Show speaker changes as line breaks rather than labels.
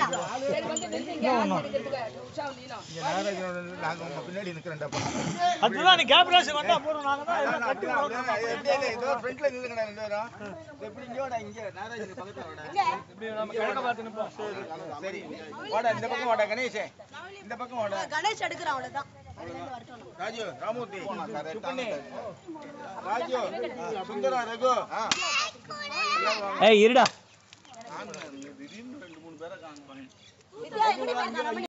பின்னாடி நிக்கிறேன்டா.
அதுதான் நீ கேப் ரேஸ் வந்தா போறோம் நாங்க தான் எல்லாம் கட்டி
இதோ ஃப்ரண்ட்ல நில்லுங்கடா ரெண்டு பேரும். எப்படி இங்கோடா இங்க நாராஜன் பக்கத்துல வாடா.
இப்படி நம்ம கிழக்க பார்த்து நிப்போம்.
சரி. வாடா இந்த பக்கம் வாடா கணேஷ். இந்த பக்கம் வாடா.
கணேஷ் எடுக்கறான் அவ்வளவுதான்.
ராஜு ராமூர்த்தி சுப்பண்ணி ராஜு சுந்தரா ரகு
ஏய் இருடா
திடீர்னு 2-3 பேரை காணோம்.